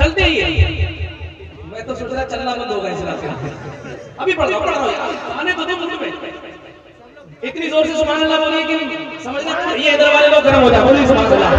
चलते ही है। मैं तो सोच रहा चलना बंद होगा इस रात में। अभी पढ़ रहा हूँ यार, आने तो दो मुझे में। इतनी जोर से सुभान अल्लाह बोलिए कि समझना ये इधर वाले लोग गर्म हो जाए। बोलिए सुभान अल्लाह।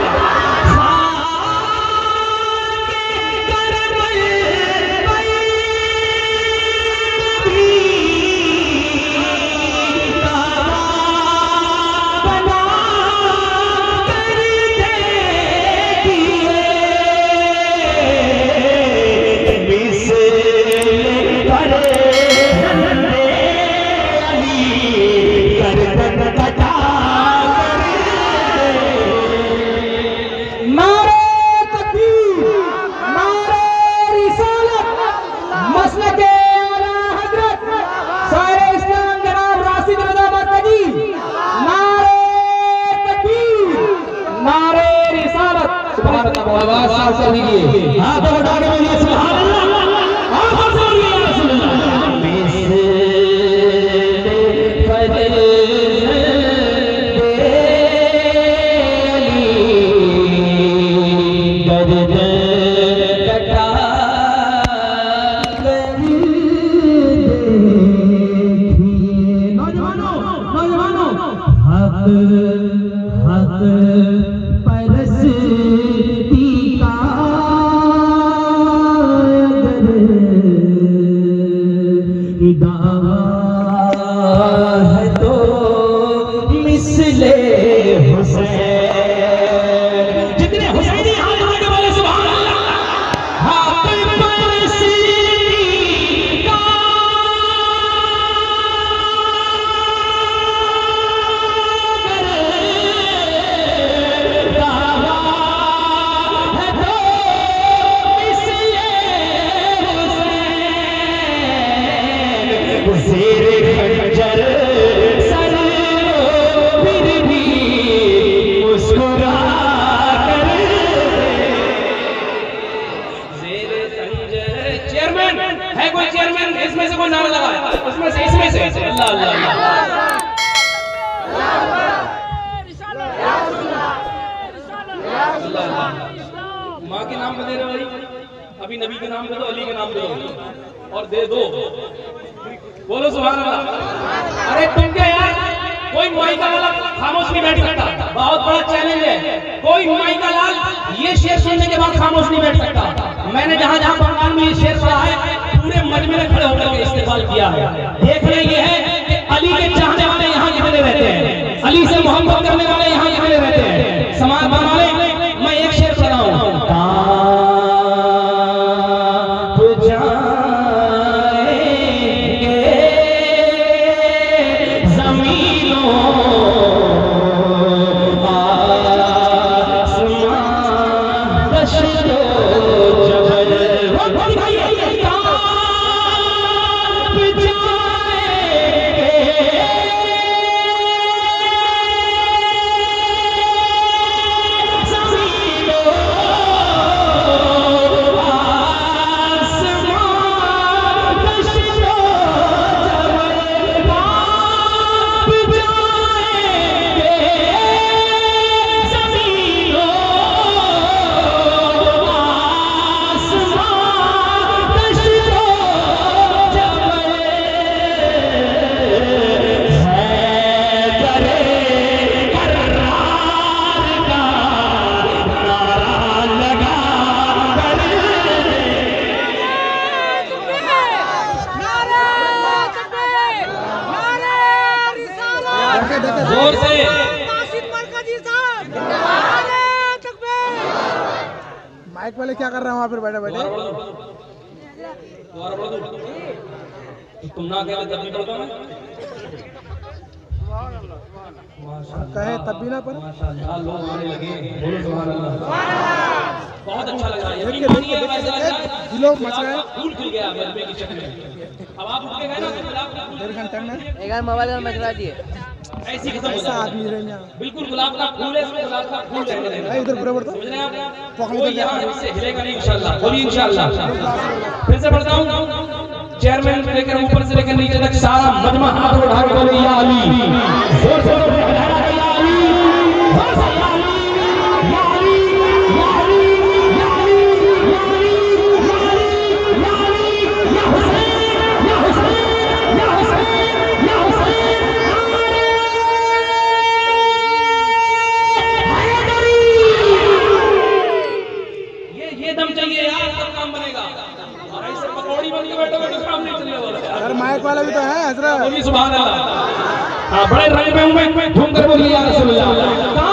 आवाज साफ कर दीजिए, हाथ उठा के बोलिए सुभान अल्लाह। आवाज से बोलिए या रसूल अल्लाह। नौजवानों नौजवानों हक हक दावा है तो मिसले हुसैन। जितने हुसैनी हाथ उठा के बोले सुभान अल्लाह। हाथ पर सीका दावा है तो मिसले हुसैन। खंजर सर फिर भी मुस्कुरा कर ज़ेरे खंजर। चेयरमैन है कोई चेयरमैन? इसमें से कोई नारा लगा है? उसमें से इसमें से अल्लाह अल्लाह अल्लाह। माँ के नाम पे दे रहे हो भाई, अभी नबी के नाम पे दो, अली के नाम पे दो और दे दो। बोलो सुभान अल्लाह। अरे तुम क्या यार, कोई माइका वाला खामोश नहीं बैठ सकता। बहुत बड़ा चैलेंज है, कोई माइका लाल ये शेर सुनने के बाद खामोश नहीं बैठ सकता। मैंने जहां जहां बंगाल में ये शेर पढ़ा है, पूरे मजमे में खड़े होकर के इस्तेमाल किया है। देखना ये है कि अली के चाहने वाले यहाँ कितने रहते हैं, अली से मोहब्बत करने वाले यहाँ कितने रहते हैं। समाज बनाने मैं एक शेर पढ़ रहा हूँ। जोर से माइक वाले क्या कर रहे हैं वहाँ पर बैठे बैठे? तुम ना कहे तब भी पढ़ता मैं। कहे तब भी ना पर माशाअल्लाह लोग आने लगे। बोलो सुभान अल्लाह। बहुत अच्छा लग रहा है। दिलों मच रहे हैं। फूल खिल गया मजमे की शक्ल में। अब आप उठ के गए ना तो गुलाब का फूल 1.5 घंटे में एक मोबाइल में मचला दिए ऐसी खत्म हो ऐसा जाएगा। आदमी रहने बिल्कुल गुलाब का फूल है, इसमें गुलाब का फूल रहने देना। इधर बराबर तो समझ रहे हैं आप? पकड़ कोई के यहाँ से हिलेगा नहीं इंशाल्लाह। बोलिए इंशाल्लाह। फिर से पढ़ता हूँ। चेयरमैन से लेकर ऊपर से लेकर नीचे तक सारा मजमा हाथ उठा के बोले या अली। जोर से बोलो या अली, या अली, या अली, या अली, या अली, या अली, या अली, या अली। काम बनेगा। और ऐसे पकौड़ी बन के बैठो काम नहीं चलने वाला। यार माइक वाला भी तो है हजरत। बोलिए सुभान अल्लाह। हाँ बड़े रंग में हूँ घूम कर बोलिए या रसूलुल्लाह।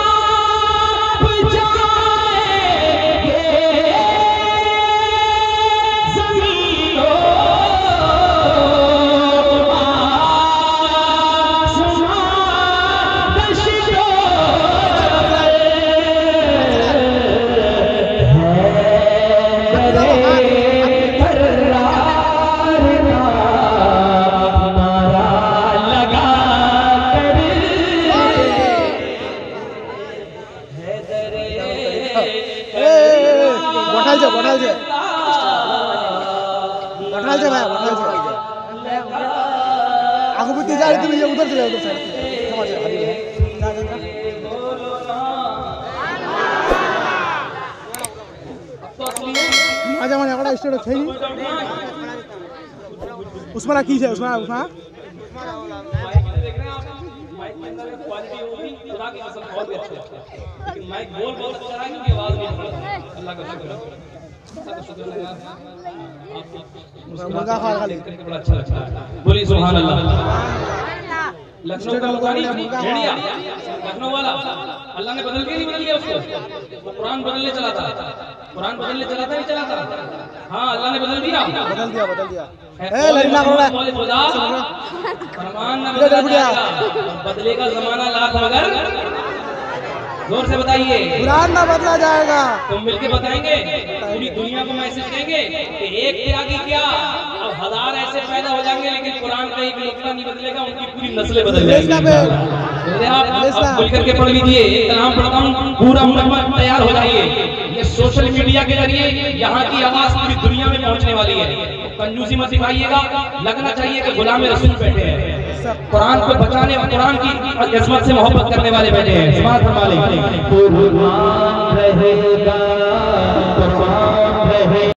बठाल से भाई बठाल से आगू भी जा रही थी ये उधर से समझ खाली है मजा मजा बड़ा स्टेट थे उसमें की है उसमें माइक के अंदर क्वालिटी होगी खुदा की कसम बहुत ही अच्छा है। लेकिन माइक बोल बहुत अच्छा रहा है क्योंकि आवाज नहीं अल्लाह का शुक्र है आपको मुर्गा खा खाली बड़ा अच्छा लगता है। बोलिए सुभान अल्लाह। लखनऊ का बुखारी भेड़िया लखनऊ वाला अल्लाह ने बदल के नहीं बदल दिया उसको। वो कुरान बदलने चला था नहीं चला था। हाँ अल्लाह ने बदल दिया ए लड़ना करो खुदा फरमान ना बदला बदले का जमाना लाख मगर जोर से बताइए कुरान ना बदला जाएगा। तो मिलके बताएंगे पूरी दुनिया को मैसेज देंगे कि एक त्यागी क्या अब 1000 ऐसे पैदा हो जाएंगे लेकिन कुरान का एक नुक्ता नहीं बदलेगा उनकी पूरी नस्लें बदल जाएंगी। आप खुल करके पढ़ लीजिए एक कलाम पढ़ता हूँ पूरा मुकम्मल तैयार हो जाइए। ये सोशल मीडिया के जरिए यहाँ की आवाज पूरी दुनिया में पहुँचने वाली है। कंजूसी मत दिखाइएगा लगना चाहिए कि गुलाम रसूल बैठे हैं कुरान को बचाने और कुरान की अजमत से मोहब्बत करने वाले बैठे हैं। समाज फरमा लें।